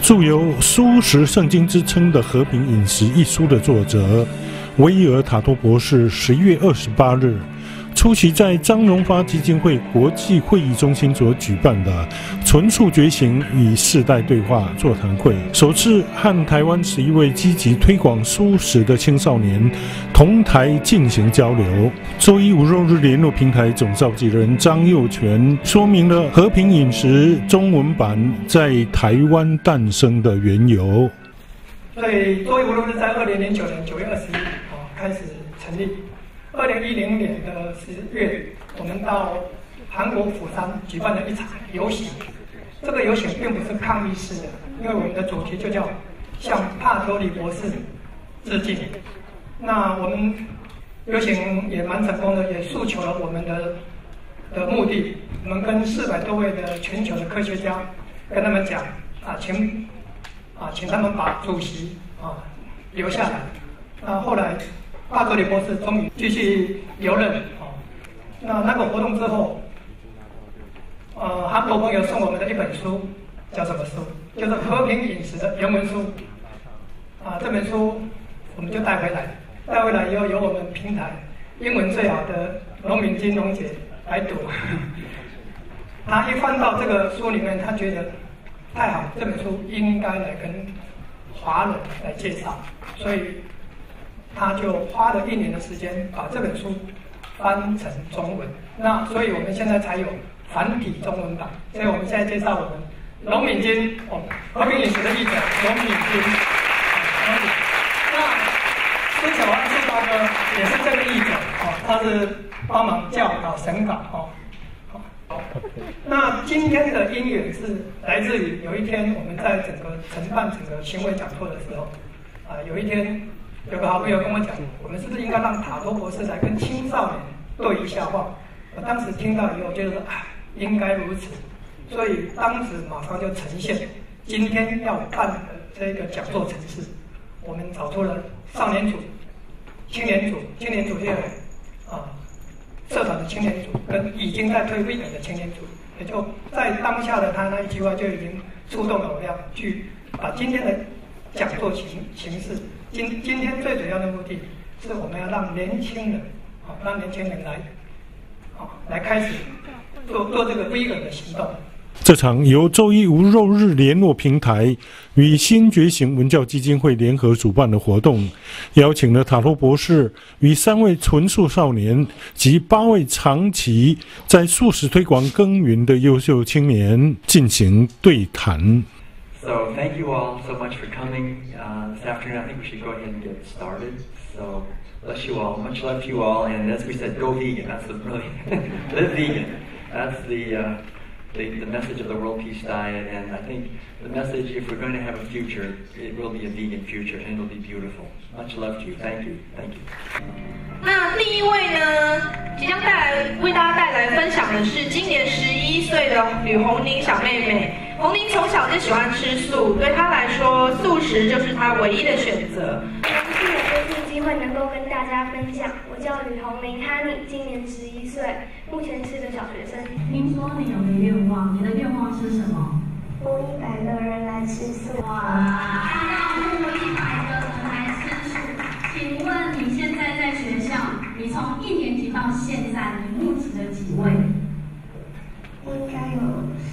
著有《素食圣经》之称的《和平饮食》一书的作者威尔塔托博士11月28日出席在张荣发基金会国际会议中心所举办的纯素觉醒与世代对话座谈会，首次和台湾11位积极推广素食的青少年同台进行交流。周一无肉日联络平台总召集人张佑全说明了和平饮食中文版在台湾诞生的缘由。 所以周一无肉日在2009年9月21日开始成立。2010年的10月，我们到韩国釜山举办了一场游行。这个游行并不是抗议式的，因为我们的主题就叫向帕托里博士致敬。那我们游行也蛮成功的，也诉求了我们的目的。我们跟400多位的全球的科学家跟他们讲请他们把主席留下来。那后来帕托里博士终于继续留任。那个活动之后，韩国朋友送我们的一本书，叫什么书？就是《和平饮食》的原文书。这本书我们就带回来以后由我们平台英文最好的龙敏金龙姐来读。他一翻到这个书里面，他觉得太好，这本书应该来跟华人来介绍，所以他就花了1年的时间把这本书翻成中文。那所以我们现在才有繁体中文版。所以我们现在介绍我们龙敏金和平饮食的译者龙敏金。那苏小安苏大哥也是这个译者他是帮忙校稿审稿那今天的因缘是来自于有一天我们在承办整个行为讲座的时候有一天有个好朋友跟我讲，我们是不是应该让塔托博士来跟青少年对一下话？我当时听到以后，觉得应该如此，所以当时马上就呈现今天要办的这个讲座程式。我们找出了少年组、青年组这个社团的青年组，跟已经在推 vegan 的青年组，也就在当下的他那一句话就已经触动了我，要去把今天的讲座形式。今天最主要的目的是我们要让年轻人来开始做这个 vegan 的行动。 这场由周一无肉日联络平台与新觉醒文教基金会联合主办的活动，邀请了塔托博士与3位纯素少年及8位长期在素食推广耕耘的优秀青年进行对谈。 So thank you all so much for coming this afternoon. I think we should go ahead and get started. So bless you all. Much love to you all. And as we said, go vegan. That's the really live vegan. That's the message of the World Peace Diet. And I think the message, if we're going to have a future, it will be a vegan future, and it'll be beautiful. Much love to you. Thank you. Thank you. 那第一位呢，即将为大家带来分享的是今年11岁的吕红宁小妹妹。红宁从小就喜欢吃素，对她来说，素食就是她唯一的选择。 荣幸有这次机会能够跟大家分享，我叫吕红宁 Honey， 今年11岁，目前是个小学生。 听说你有个愿望，你的愿望是什么？ 呼100个人来吃素。 哇！要呼100个人来吃素。请问你现在在学校，你从1年级到现在，你募集了几位？ 应该有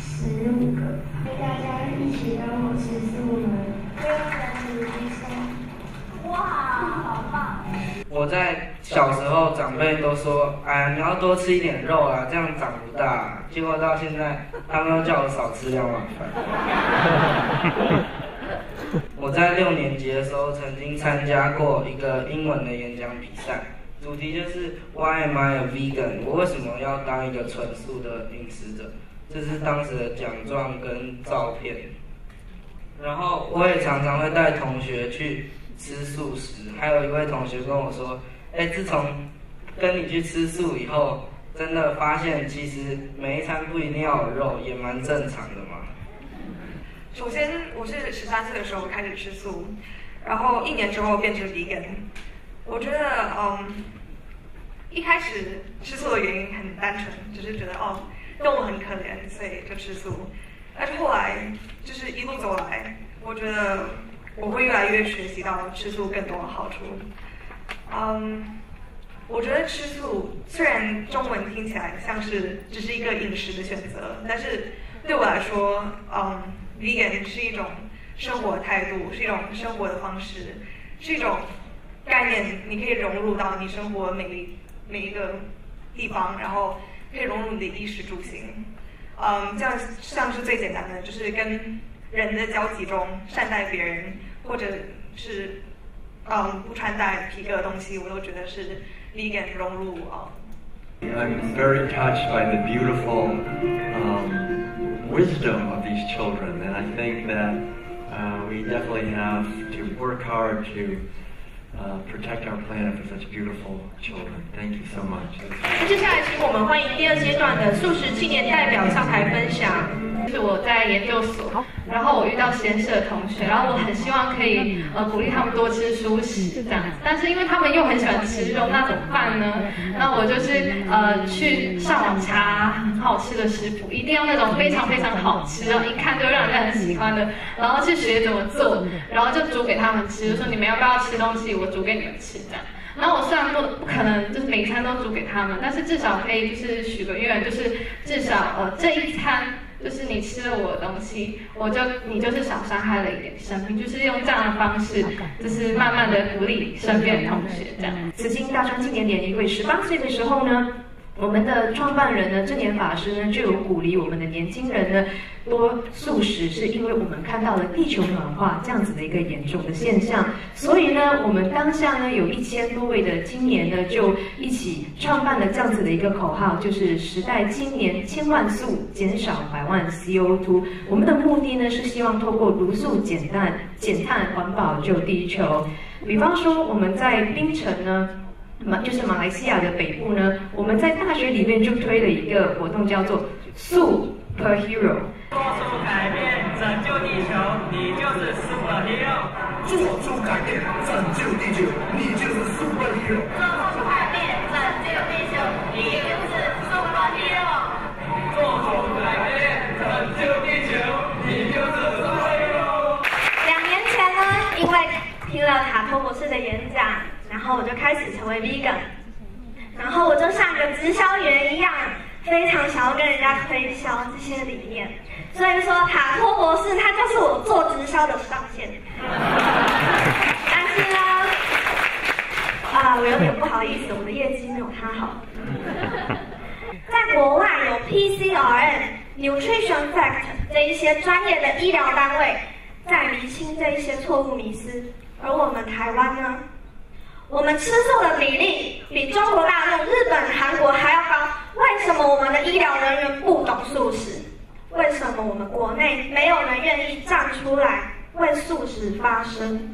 15个。大家一起跟我吃素呢，不用人举手。哇，好棒！ 我在小时候，长辈都说：“哎呀，你要多吃一点肉啊，这样长不大。”结果到现在，他们都叫我少吃2碗饭。我在6年级的时候，曾经参加过一个英文的演讲比赛，主题就是 Why am I a vegan？ 我为什么要当一个纯素的饮食者？这是当时的奖状跟照片。然后我也常常会带同学去吃素食，还有一位同学跟我说：“自从跟你去吃素以后，真的发现其实每一餐不一定要有肉，也蛮正常的嘛。” 首先，我是13岁的时候开始吃素，然后1年之后变成 vegan。我觉得，一开始吃素的原因很单纯，就是觉得动物很可怜，所以就吃素。但是后来就是一路走来，我我觉得我会越来越学习到吃素更多的好处。我觉得吃素虽然中文听起来像是只是一个饮食的选择，但是对我来说，vegan 是一种生活态度，是一种生活的方式，是一种概念，你可以融入到你生活每一个地方，然后可以融入你的衣食住行。这样像是最简单的，就是跟人的交集中善待别人，或者是不穿戴皮革的东西，我都觉得是 vegan 融入 I'm very touched by the beautiful wisdom of these children, and I think that we definitely have to work hard to protect our planet for such beautiful children. Thank you so much. 接下来，请我们欢迎第二阶段的素食青年代表上台分享。是我在研究所，然后我遇到实验室的同学，然后我很希望可以鼓励他们多吃蔬食这样子，但是因为他们又很喜欢吃肉，那怎么办呢？那我就是去上网查很好吃的食谱，一定要那种非常非常好吃，然后一看就让人家很喜欢的，然后去学怎么做，然后就煮给他们吃，就说你们要不要吃东西，我煮给你们吃这样。然后我虽然不可能就是每餐都煮给他们，但是至少可以就是许个愿，就是至少这一餐。就是你吃了我的东西，你就是少伤害了一点生命，就是用这样的方式，就是慢慢的鼓励身边的同学这样。 慈济大专青年联谊会18岁的时候呢，我们的创办人呢，正言法师呢，就有鼓励我们的年轻人呢多素食，是因为我们看到了地球暖化这样子的一个严重的现象，所以呢，我们当下呢有1000多位的青年呢，就一起创办了这样子的一个口号，就是时代青年千万素，减少100万 CO2。我们的目的呢是希望透过茹素减碳环保救地球。比方说我们在槟城呢。就是马来西亚的北部呢，我们在大学里面就推了一个活动，叫做素 per hero。 做出改变，拯救地球，你就是 superhero。 做出改变，拯救地球，你就是 superhero。 做出改变，拯救地球，你就是 superhero。 做出改变，拯救地球，你就是 superhero。 2年前呢，因为听了卡托博士的演讲。然后我就开始成为 vegan， 然后我就像个直销员一样，非常想要跟人家推销这些理念。所以说，卡托博士他就是我做直销的上限。但是呢，我有点不好意思，我的业绩没有他好。在国外有 PCRM、Nutrition Fact 这一些专业的医疗单位在厘清这一些错误迷思，而我们台湾呢？我们吃素的比例比中国大陆、日本、韩国还要高。为什么我们的医疗人员不懂素食？为什么我们国内没有人愿意站出来为素食发声？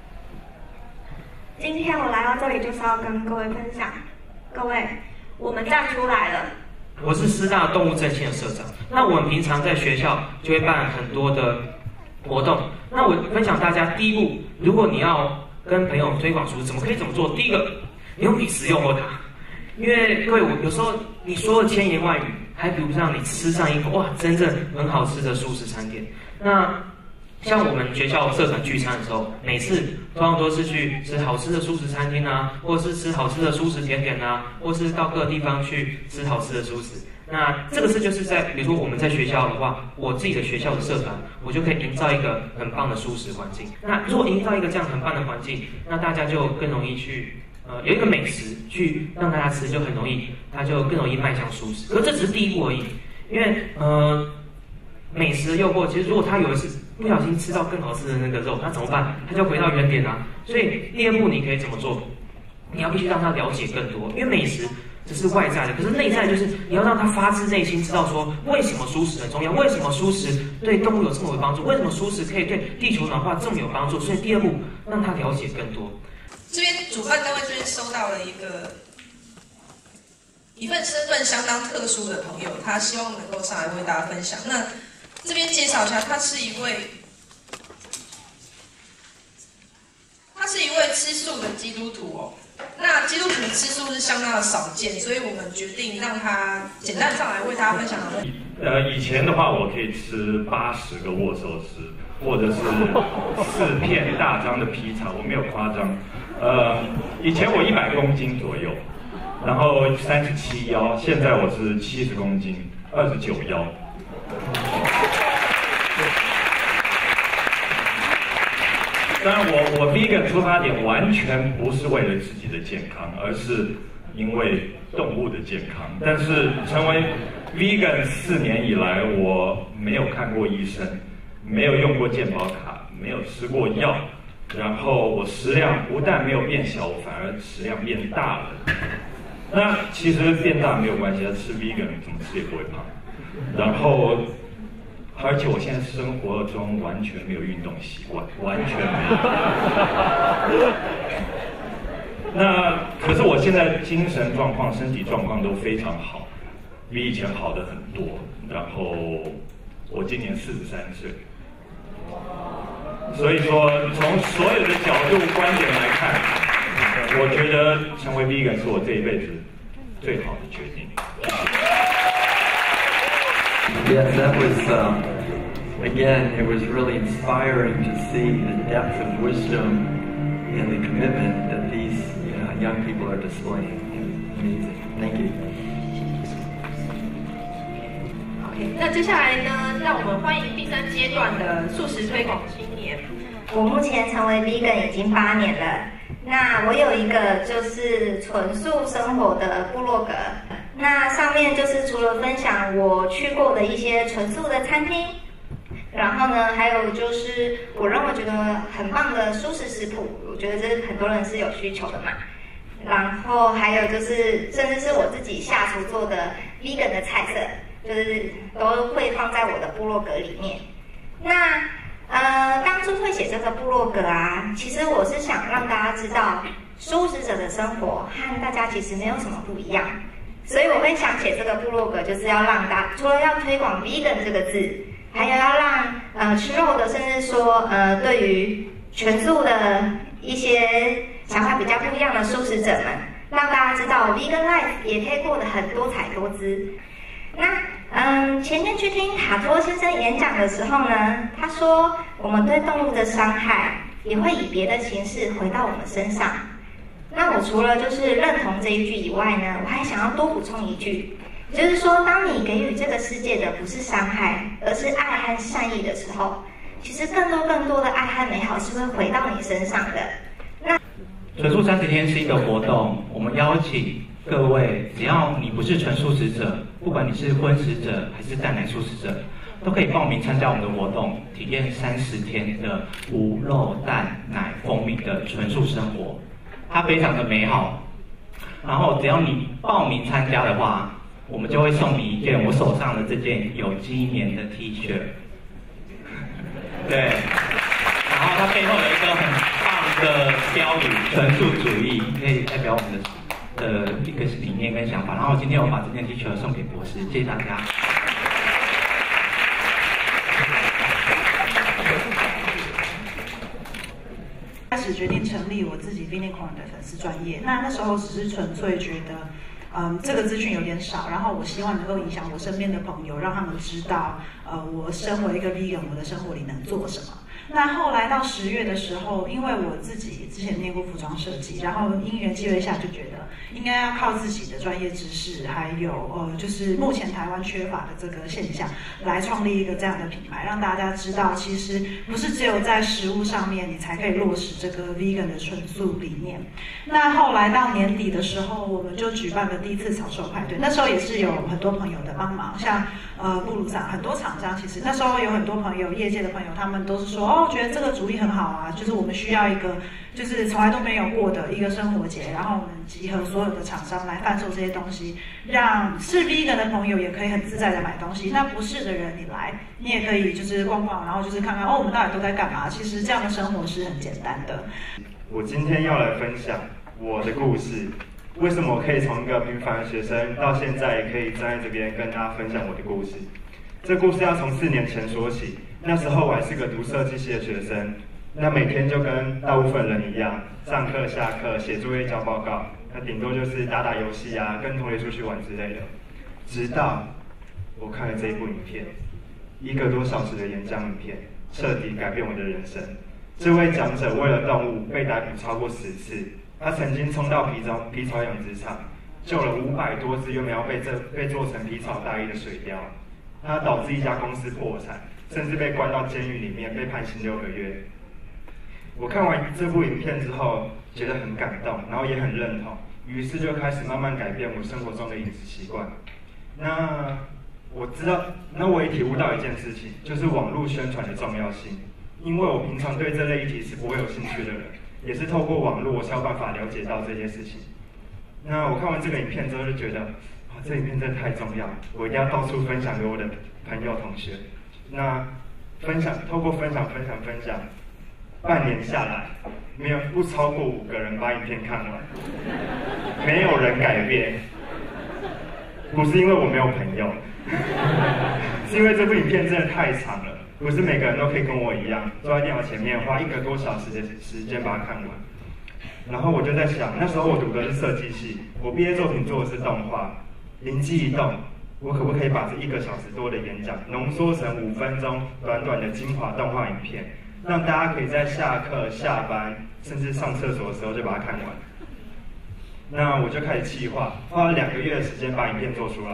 今天我来到这里就是要跟各位分享，各位，我们站出来了。 我是师大动物正信的社长。那我们平常在学校就会办很多的活动。那我分享大家第一步，如果你要跟朋友推广素食，怎么做？第一个，你用美食诱惑他，因为各位，有时候你说的千言万语，还比不上你吃上一口哇，真正很好吃的素食餐点。那像我们学校社团聚餐的时候，每次通常都是去吃好吃的素食餐厅啊，或者是吃好吃的素食甜点啊，或是到各个地方去吃好吃的素食。那这个是就是在比如说我们在学校的话，我自己的学校的社团，我就可以营造一个很棒的素食环境。那如果营造一个这样很棒的环境，那大家就更容易去有一个美食去让大家吃，就很容易，他就更容易迈向素食。可是这只是第一步而已，因为美食的诱惑，其实如果他有一次不小心吃到更好吃的那个肉，那怎么办？他就回到原点啊。所以第二步你可以怎么做？你要必须让他了解更多，因为美食这是外在的，可是内在就是你要让他发自内心知道说，为什么蔬食很重要，为什么蔬食对动物有这么有帮助，为什么蔬食可以对地球暖化这么有帮助。所以第二步让他了解更多。 这边主办单位这边收到了一份身份相当特殊的朋友，他希望能够上来为大家分享。那这边介绍一下，他是一位吃素的基督徒哦。那基督徒吃素是相当的少见，所以我们决定让他简单上来为大家分享。 以前的话，我可以吃80个握寿司，或者是4片大张的披萨，我没有夸张。以前我100公斤左右，然后37腰，现在我是70公斤，29腰。当然我 vegan 出发点完全不是为了自己的健康，而是因为动物的健康。但是成为 vegan 4年以来，我没有看过医生，没有用过健保卡，没有吃过药，然后我食量不但没有变小，反而食量变大了。那其实变大没有关系，吃 vegan 怎么吃也不会胖。然后而且我现在生活中完全没有运动习惯，完全没有。那可是我现在精神状况、身体状况都非常好，比以前好的很多。然后我今年43岁，所以说从所有的角度、观点来看，我觉得成为 vegan 是我这一辈子最好的决定。 Yes, that was, again, it was really inspiring to see the depth of wisdom and the commitment that these young people are displaying. Amazing. Thank you. OK， 那接下来呢，让我们欢迎第3阶段的素食推广青年。 我目前成为 vegan 已经8年了。那我有一个就是纯素生活的部落格，那上面就是除了分享我去过的一些纯素的餐厅，然后呢，还有就是我觉得很棒的素食食谱，我觉得这很多人是有需求的嘛。然后还有就是，甚至是我自己下厨做的 vegan 的菜色，就是都会放在我的部落格里面。那当初会写这个部落格啊，其实我是想让大家知道，素食者的生活和大家其实没有什么不一样，所以我会想写这个部落格，就是要让除了要推广 vegan 这个字，还有要让吃肉的，甚至说对于全素的一些想法比较不一样的素食者们，让大家知道 vegan life 也可以过得很多彩多姿。那前天去听卡托先生演讲的时候呢，他说我们对动物的伤害也会以别的形式回到我们身上。那我除了就是认同这一句以外呢，我还想要多补充一句，就是说当你给予这个世界的不是伤害，而是爱和善意的时候，其实更多的爱和美好是会回到你身上的。 纯素30天是一个活动，我们邀请各位，只要你不是纯素食者，不管你是荤食者还是蛋奶素食者，都可以报名参加我们的活动，体验30天的无肉蛋奶蜂蜜的纯素生活，它非常的美好。然后只要你报名参加的话，我们就会送你一件我手上的这件有机棉的 T 恤，对，然后它背后有一个很棒的标语“纯素主义”，可以代表我们的一个理念跟想法。然后今天我把这件 T 恤送给博士，谢谢大家。 开始决定成立我自己 Vinny Corn 的粉丝专页，那时候只是纯粹觉得，这个资讯有点少，然后我希望能够影响我身边的朋友，让他们知道，我身为一个 vegan， 我的生活里能做什么。那后来到10月的时候，因为我自己之前念过服装设计，然后因缘际会下就觉得应该要靠自己的专业知识，还有就是目前台湾缺乏的这个现象，来创立一个这样的品牌，让大家知道其实不是只有在食物上面你才可以落实这个 vegan 的纯素理念。那后来到年底的时候，我们就举办了第一次草售派对，那时候也是有很多朋友的帮忙，像布鲁萨很多厂商，其实那时候有很多朋友，业界的朋友，他们都是说觉得这个主意很好啊，就是我们需要一个就是从来都没有过的一个生活节，然后我们集合所有的厂商来贩售这些东西，让是 vegan 的朋友也可以很自在的买东西，那不是的人你来，你也可以就是逛逛，然后就是看看我们到底都在干嘛。其实这样的生活是很简单的。 我今天要来分享我的故事，为什么我可以从一个平凡的学生到现在也可以站在这边跟大家分享我的故事。这故事要从4年前说起，那时候我还是个读设计系的学生，那每天就跟大部分人一样，上课下课写作业交报告，那顶多就是打打游戏啊，跟同学出去玩之类的。直到我看了这一部影片，1个多小时的演讲影片，彻底改变我的人生。这位讲者为了动物被逮捕超过10次，他曾经冲到皮草养殖场，救了500多只原本要被做成皮草大衣的水貂，他导致一家公司破产，甚至被关到监狱里面，被判刑6个月。我看完这部影片之后，觉得很感动，然后也很认同，于是就开始慢慢改变我生活中的饮食习惯。那我也体悟到一件事情，就是网络宣传的重要性。因为我平常对这类议题是不会有兴趣的人，也是透过网络我才有办法了解到这些事情。那我看完这个影片之后就觉得，这影片真的太重要，我一定要到处分享给我的朋友同学。那透过分享，半年下来，不超过5个人把影片看完，没有人改变。不是因为我没有朋友，是因为这部影片真的太长了，不是每个人都可以跟我一样坐在电脑前面花1个多小时的时间把它看完。然后我就在想，那时候我读的是设计系，我毕业作品做的是动画，灵机一动，我可不可以把这1个小时多的演讲浓缩成5分钟短短的精华动画影片，让大家可以在下课、下班甚至上厕所的时候就把它看完。那我就开始企划，花了2个月的时间把影片做出来。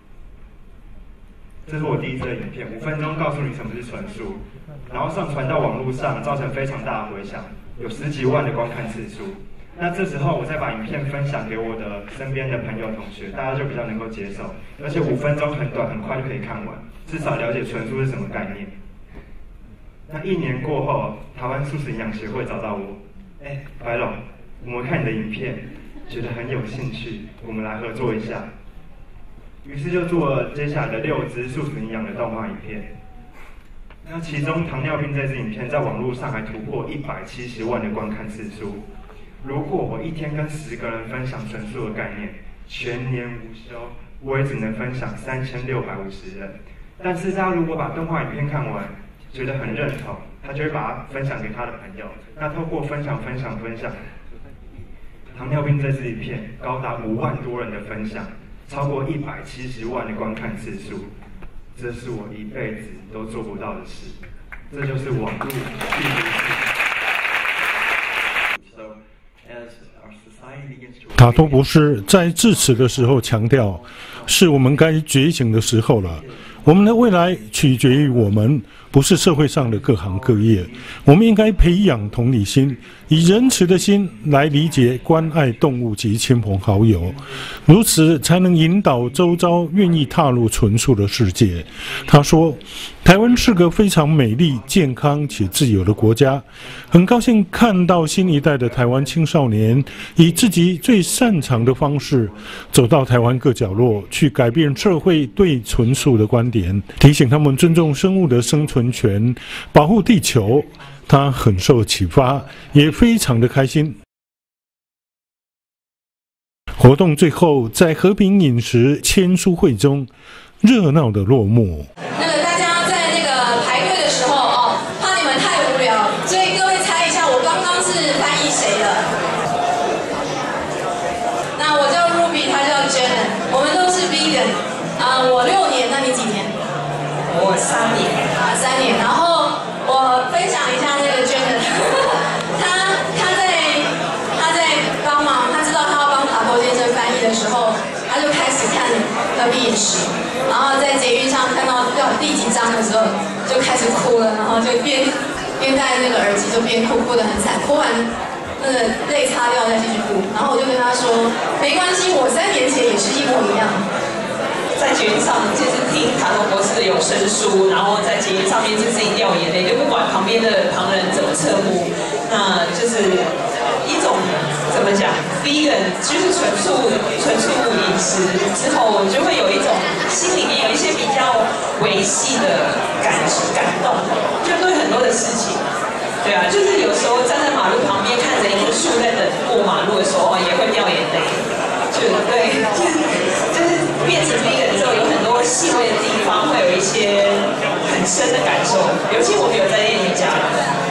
这是我第一支的影片，5分钟告诉你什么是纯素，然后上传到网络上，造成非常大的回响，有10几万的观看次数。那这时候我再把影片分享给我的身边的朋友同学，大家就比较能够接受，而且5分钟很短，很快就可以看完，至少了解纯素是什么概念。那1年过后，台湾素食营养协会找到我，白龙，我们看你的影片，觉得很有兴趣，我们来合作一下。于是就做了接下来的6支素食营养的动画影片。那其中糖尿病这支影片在网络上还突破170万的观看次数。如果我一天跟10个人分享纯素的概念，全年无休，我也只能分享3650人。但是大家如果把动画影片看完，觉得很认同，他就会把它分享给他的朋友。那透过分享，糖尿病这支影片高达5万多人的分享，超过170万的观看次数，这是我一辈子都做不到的事。这就是网络病毒。 塔托博士在致辞的时候强调，是我们该觉醒的时候了。我们的未来取决于我们，不是社会上的各行各业。我们应该培养同理心，以仁慈的心来理解、关爱动物及亲朋好友，如此才能引导周遭愿意踏入纯素的世界。他说，台湾是个非常美丽、健康且自由的国家，很高兴看到新一代的台湾青少年以自己最擅长的方式走到台湾各角落，去改变社会对纯素的观点，提醒他们尊重生物的生存权，保护地球。他很受启发，也非常的开心。活动最后在和平饮食签书会中热闹的落幕。 大家在那个排队的时候怕你们太无聊，所以各位猜一下我刚刚是翻译谁的？那我叫 Ruby， 他叫 Janet， 我们都是 vegan。我6年，那你几年？我3年。3年。然后我分享一下那个 Janet， 他在帮忙，他知道他要帮塔托先生翻译的时候，他就开始看和平饮食，然后在捷运上看到第几章的时候就开始哭了，然后就边戴那个耳机就边哭得很惨，哭完那个泪擦掉再继续哭，然后我就跟他说没关系，我3年前也是一模一样。在捷运上就是听塔托博士的有声书，然后在捷运上面就自己掉眼泪，就不管旁边的旁人怎么侧目，那就是一种怎么讲 ，vegan 就是纯素饮食之后，就会有一种心里面有一些比较维系的感动，就对很多的事情，对啊，就是有时候站在马路旁边看着一棵树在等过马路的时候，也会掉眼泪，就对，就是变成 vegan 之后，有很多细微的地方会有一些很深的感受，尤其我们有在练瑜伽。